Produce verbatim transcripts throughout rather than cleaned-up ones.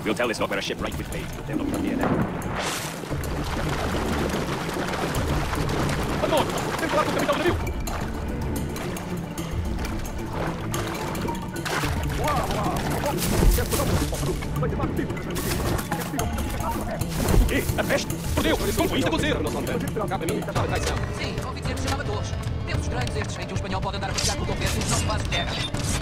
We'll tell this opera ship right with bait, but they're not from here now. Patrão, tem que falar com o capitão do navio. E, a peste! Por Deus, eles vão com isso a cozer! Cá para mim, estava traição. Sim, ouvi dizer que se chamava Torres. Tempos estranhos estes em que um espanhol pode andar a passear pelo governo nos nossos vasos de terra.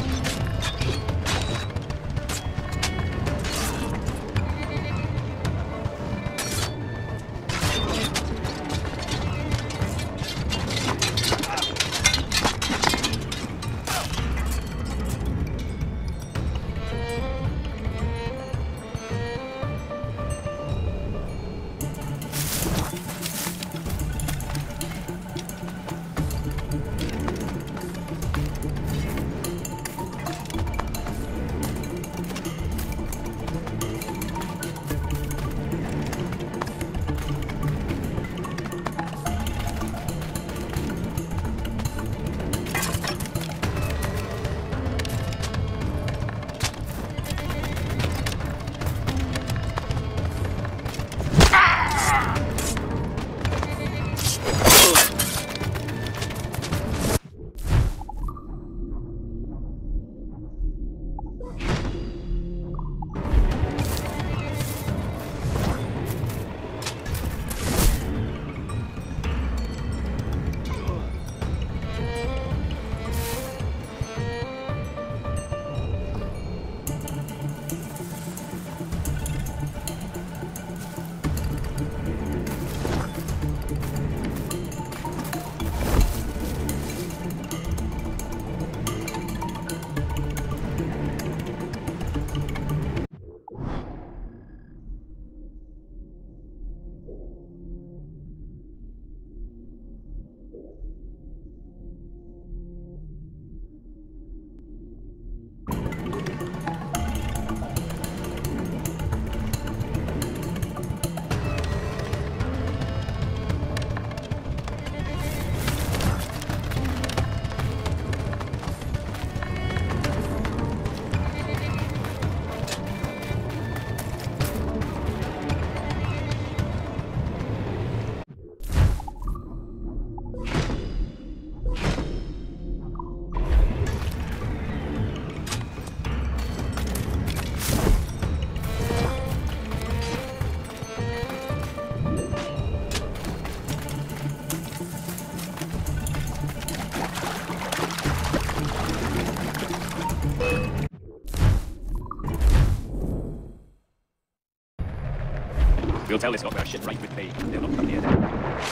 We'll tell this opera ship right with bait, but they're not from here now.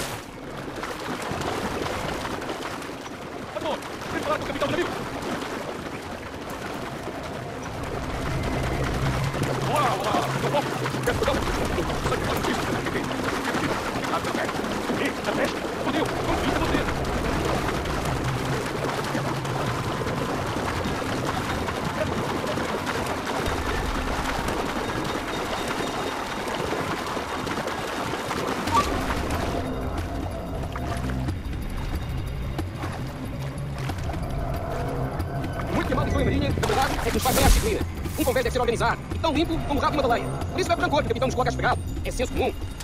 Patrão, tem que falar com o capitão do navio. E, a peste! Por Deus, vão com isso a cozer! É que nos faz bem à disciplina. Um convés deve ser organizado e tão limpo como o rabo de uma baleia. Por isso vai por rancor que o capitão nos coloca a esperar. É senso comum.